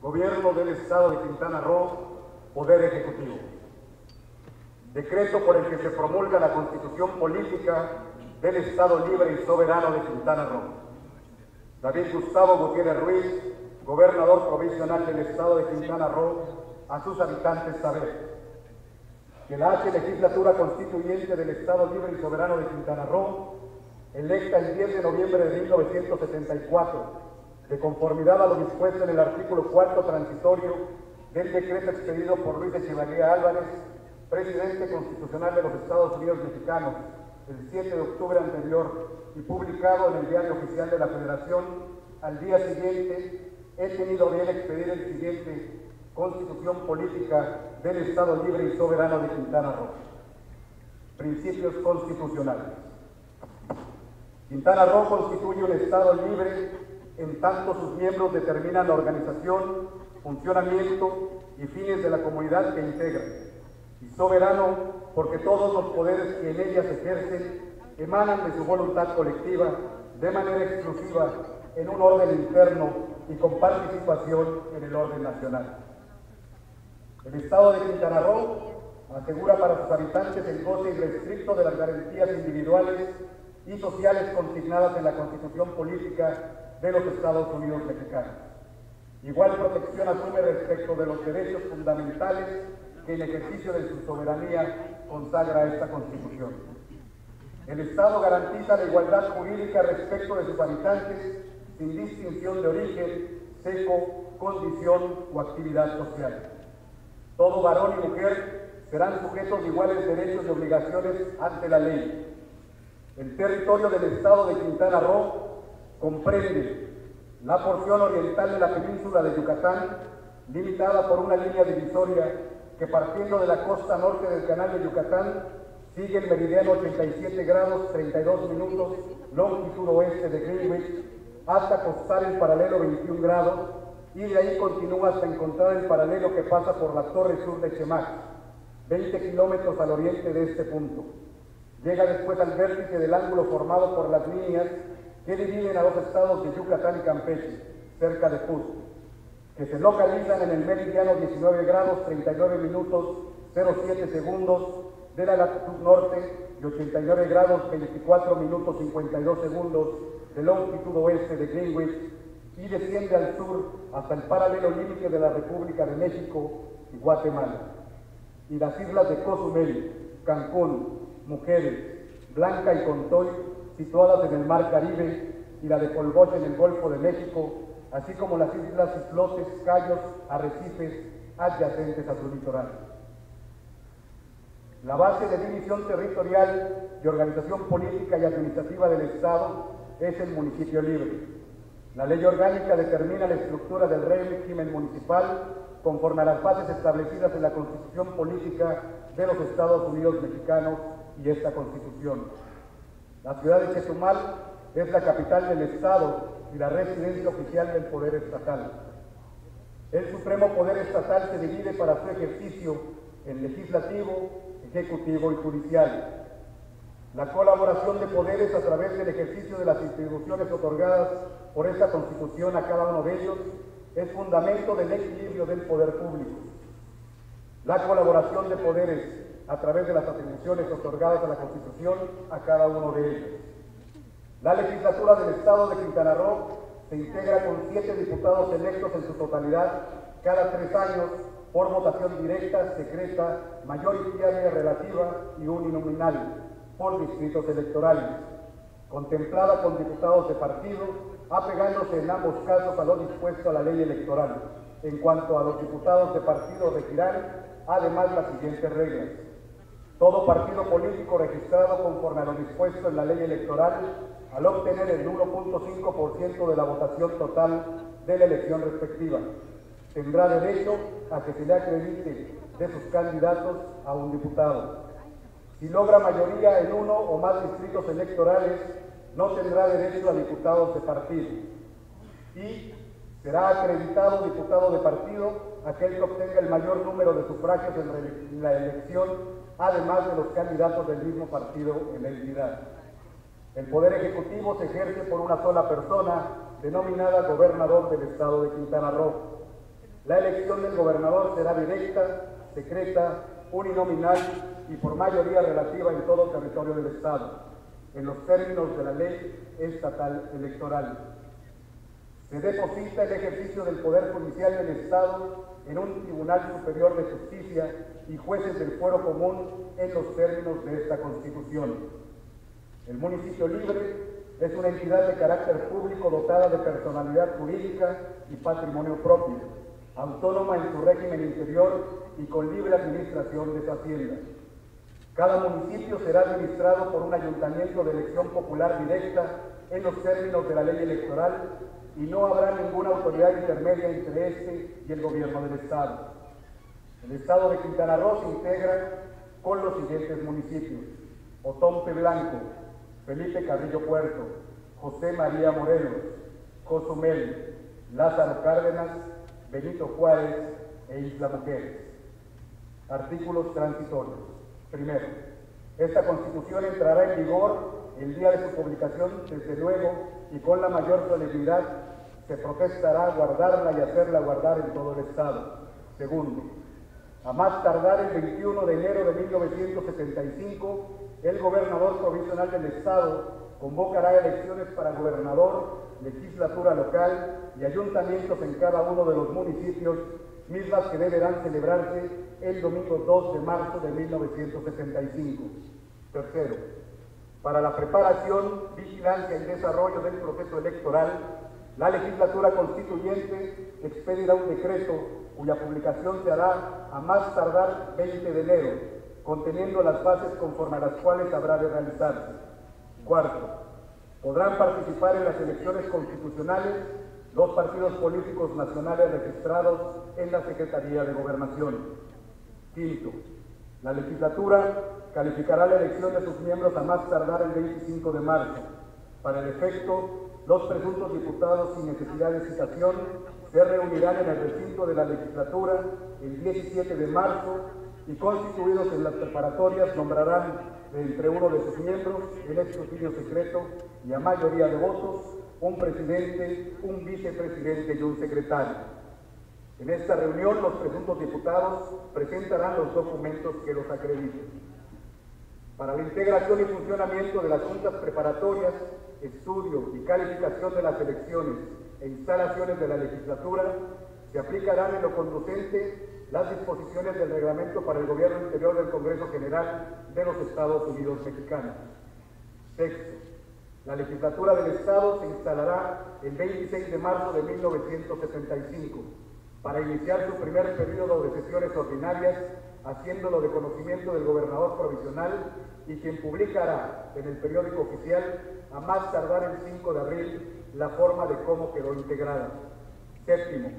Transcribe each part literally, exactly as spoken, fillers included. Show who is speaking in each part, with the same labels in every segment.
Speaker 1: Gobierno del Estado de Quintana Roo, Poder Ejecutivo. Decreto por el que se promulga la Constitución Política del Estado Libre y Soberano de Quintana Roo. David Gustavo Gutiérrez Ruiz, Gobernador Provisional del Estado de Quintana Roo, a sus habitantes saber que la H Legislatura Constituyente del Estado Libre y Soberano de Quintana Roo, electa el diez de noviembre de mil novecientos setenta y cuatro, de conformidad a lo dispuesto en el artículo cuarto transitorio del decreto expedido por Luis Echeverría Álvarez, presidente constitucional de los Estados Unidos Mexicanos, el siete de octubre anterior y publicado en el Diario Oficial de la Federación, al día siguiente he tenido bien expedir el siguiente Constitución Política del Estado Libre y Soberano de Quintana Roo. Principios constitucionales. Quintana Roo constituye un Estado libre en tanto sus miembros determinan la organización, funcionamiento y fines de la comunidad que integra, y soberano porque todos los poderes que en ellas ejercen emanan de su voluntad colectiva, de manera exclusiva, en un orden interno y con participación en el orden nacional. El Estado de Quintana Roo asegura para sus habitantes el goce irrestricto de las garantías individuales y sociales consignadas en la Constitución Política de los Estados Unidos Mexicanos. Igual protección asume respecto de los derechos fundamentales que en ejercicio de su soberanía consagra esta Constitución. El Estado garantiza la igualdad jurídica respecto de sus habitantes sin distinción de origen, sexo, condición o actividad social. Todo varón y mujer serán sujetos de iguales derechos y obligaciones ante la ley. El territorio del Estado de Quintana Roo comprende la porción oriental de la península de Yucatán, limitada por una línea divisoria que, partiendo de la costa norte del canal de Yucatán, sigue el meridiano ochenta y siete grados treinta y dos minutos, longitud oeste de Greenwich, hasta costar el paralelo veintiún grados, y de ahí continúa hasta encontrar el paralelo que pasa por la torre sur de Chemac, veinte kilómetros al oriente de este punto. Llega después al vértice del ángulo formado por las líneas que dividen a los estados de Yucatán y Campeche, cerca de Cusco, que se localizan en el meridiano diecinueve grados treinta y nueve minutos cero siete segundos de la latitud norte y ochenta y nueve grados veinticuatro minutos cincuenta y dos segundos de longitud oeste de Greenwich, y desciende al sur hasta el paralelo límite de la República de México y Guatemala. Y las islas de Cozumel, Cancún, Mujeres, Blanca y Contoy, situadas en el Mar Caribe, y la de Polvocha en el Golfo de México, así como las islas Islotes, Cayos, Arrecifes, adyacentes a su litoral. La base de división territorial y organización política y administrativa del Estado es el municipio libre. La ley orgánica determina la estructura del régimen municipal conforme a las bases establecidas en la Constitución Política de los Estados Unidos Mexicanos y esta Constitución. La ciudad de Chetumal es la capital del Estado y la residencia oficial del Poder Estatal. El supremo poder estatal se divide para su ejercicio en legislativo, ejecutivo y judicial. La colaboración de poderes a través del ejercicio de las instituciones otorgadas por esta Constitución a cada uno de ellos es fundamento del equilibrio del poder público. La colaboración de poderes a través de las atribuciones otorgadas a la Constitución a cada uno de ellos. La legislatura del Estado de Quintana Roo se integra con siete diputados electos en su totalidad cada tres años por votación directa, secreta, mayoritaria relativa y uninominal por distritos electorales, contemplada con diputados de partido, apegándose en ambos casos a lo dispuesto a la ley electoral. En cuanto a los diputados de partido regirán además las siguientes reglas. Todo partido político registrado conforme a lo dispuesto en la ley electoral, al obtener el uno punto cinco por ciento de la votación total de la elección respectiva, tendrá derecho a que se le acredite de sus candidatos a un diputado. Si logra mayoría en uno o más distritos electorales, no tendrá derecho a diputados de partido. Y será acreditado diputado de partido aquel que obtenga el mayor número de sufragios en la elección, además de los candidatos del mismo partido en la entidad. El Poder Ejecutivo se ejerce por una sola persona, denominada Gobernador del Estado de Quintana Roo. La elección del gobernador será directa, secreta, uninominal y por mayoría relativa en todo territorio del Estado, en los términos de la ley estatal electoral. Se deposita el ejercicio del Poder Judicial del Estado en un Tribunal Superior de Justicia y jueces del fuero común en los términos de esta Constitución. El municipio libre es una entidad de carácter público dotada de personalidad jurídica y patrimonio propio, autónoma en su régimen interior y con libre administración de su hacienda. Cada municipio será administrado por un ayuntamiento de elección popular directa en los términos de la ley electoral y no habrá ninguna autoridad intermedia entre este y el gobierno del Estado. El Estado de Quintana Roo se integra con los siguientes municipios: Otompe Blanco, Felipe Carrillo Puerto, José María Morelos, Cozumel, Lázaro Cárdenas, Benito Juárez e Isla Mujeres. Artículos transitorios. Primero, esta Constitución entrará en vigor el día de su publicación, desde luego, y con la mayor solemnidad se protestará guardarla y hacerla guardar en todo el Estado. Segundo, a más tardar el veintiuno de enero de mil novecientos setenta y cinco, el gobernador provisional del Estado convocará elecciones para gobernador, legislatura local y ayuntamientos en cada uno de los municipios, mismas que deberán celebrarse el domingo dos de marzo de mil novecientos setenta y cinco. Tercero, para la preparación, vigilancia y desarrollo del proceso electoral, la legislatura constituyente expedirá un decreto cuya publicación se hará a más tardar veinte de enero, conteniendo las bases conforme a las cuales habrá de realizarse. Cuarto, podrán participar en las elecciones constitucionales los partidos políticos nacionales registrados en la Secretaría de Gobernación. Quinto, la legislatura calificará la elección de sus miembros a más tardar el veinticinco de marzo. Para el efecto, los presuntos diputados sin necesidad de citación se reunirán en el recinto de la legislatura el diecisiete de marzo y, constituidos en las preparatorias, nombrarán de entre uno de sus miembros el escrutinio secreto y a mayoría de votos un presidente, un vicepresidente y un secretario. En esta reunión, los presuntos diputados presentarán los documentos que los acrediten. Para la integración y funcionamiento de las juntas preparatorias, estudio y calificación de las elecciones e instalaciones de la legislatura, se aplicarán en lo conducente las disposiciones del reglamento para el gobierno interior del Congreso General de los Estados Unidos Mexicanos. Sexto, la legislatura del Estado se instalará el veintiséis de marzo de mil novecientos setenta y cinco para iniciar su primer periodo de sesiones ordinarias, haciéndolo de conocimiento del gobernador provisional y quien publicará en el periódico oficial a más tardar el cinco de abril la forma de cómo quedó integrada. Séptimo,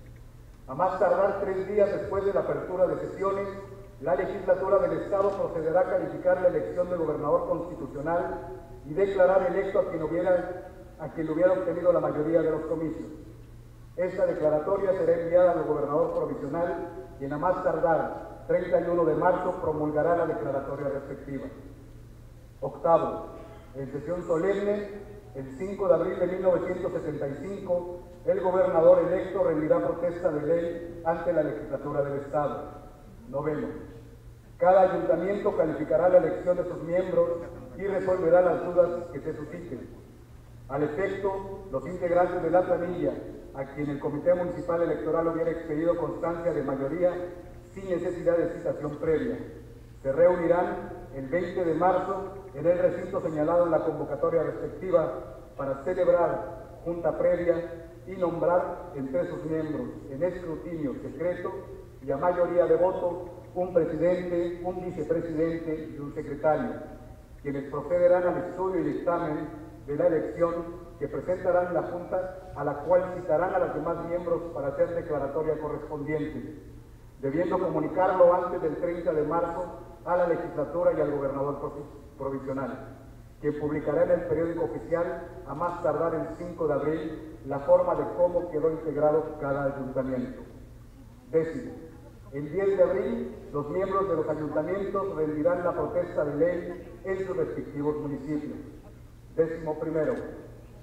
Speaker 1: a más tardar tres días después de la apertura de sesiones, la legislatura del Estado procederá a calificar la elección del gobernador constitucional y declarar electo a quien hubiera, a quien hubiera obtenido la mayoría de los comicios. Esta declaratoria será enviada al gobernador provisional, quien a más tardar treinta y uno de marzo promulgará la declaratoria respectiva. Octavo, en sesión solemne, el cinco de abril de mil novecientos setenta y cinco, el gobernador electo rendirá protesta de ley ante la legislatura del Estado. Noveno, cada ayuntamiento calificará la elección de sus miembros y resolverá las dudas que se susciten. Al efecto, los integrantes de la planilla, a quien el Comité Municipal Electoral hubiera expedido constancia de mayoría sin necesidad de citación previa, se reunirán el veinte de marzo en el recinto señalado en la convocatoria respectiva para celebrar junta previa y nombrar entre sus miembros en escrutinio secreto y a mayoría de voto un presidente, un vicepresidente y un secretario, quienes procederán al estudio y dictamen de la elección que presentarán la Junta, a la cual citarán a los demás miembros para hacer declaratoria correspondiente, debiendo comunicarlo antes del treinta de marzo a la legislatura y al gobernador provisional, quien publicará en el periódico oficial a más tardar el cinco de abril la forma de cómo quedó integrado cada ayuntamiento. Décimo, el diez de abril los miembros de los ayuntamientos rendirán la protesta de ley en sus respectivos municipios. Décimo primero,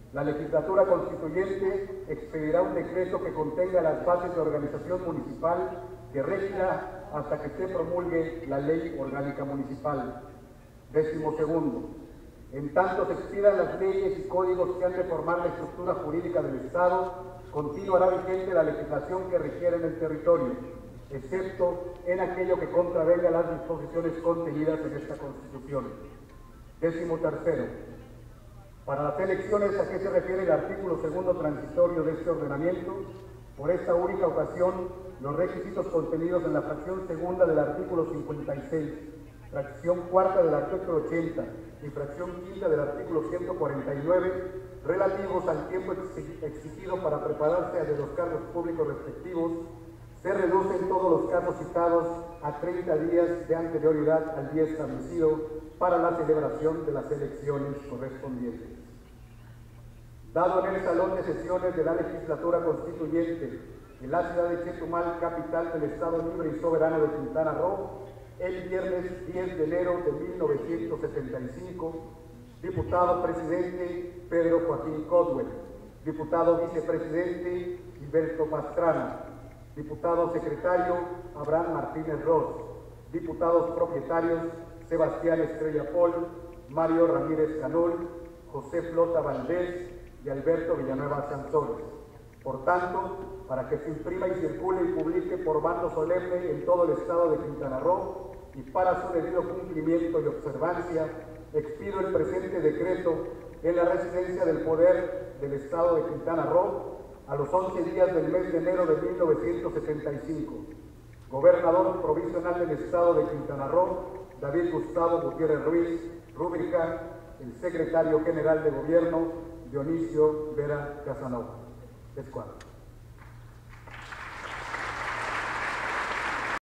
Speaker 1: La legislatura constituyente expedirá un decreto que contenga las bases de organización municipal que regirá hasta que se promulgue la Ley Orgánica Municipal. Décimo segundo, en tanto se expidan las leyes y códigos que han de formar la estructura jurídica del Estado, continuará vigente la legislación que requiere en el territorio, excepto en aquello que contravenga las disposiciones contenidas en esta Constitución. Décimo tercero, para las elecciones a que se refiere el artículo segundo transitorio de este ordenamiento, por esta única ocasión, los requisitos contenidos en la fracción segunda del artículo cincuenta y seis, fracción cuarta del artículo ochenta y fracción quinta del artículo ciento cuarenta y nueve, relativos al tiempo exigido para prepararse de los cargos públicos respectivos, se reducen todos los casos citados a treinta días de anterioridad al día establecido para la celebración de las elecciones correspondientes. Dado en el Salón de Sesiones de la Legislatura Constituyente en la ciudad de Chetumal, capital del Estado Libre y Soberano de Quintana Roo, el viernes diez de enero de mil novecientos setenta y cinco, diputado presidente Pedro Joaquín Codwell, diputado vicepresidente Gilberto Pastrana, diputado secretario Abraham Martínez Ross, diputados propietarios Sebastián Estrella Pol, Mario Ramírez Canul, José Flota Valdés y Alberto Villanueva Sanzones. Por tanto, para que se imprima y circule y publique por bando solemne en todo el estado de Quintana Roo y para su debido cumplimiento y observancia, expido el presente decreto en la residencia del poder del estado de Quintana Roo a los once días del mes de enero de mil novecientos setenta y cinco. Gobernador provisional del estado de Quintana Roo, David Gustavo Gutiérrez Ruiz, rúbrica el secretario general de gobierno, Dionisio Vera Casanova. Escuadra.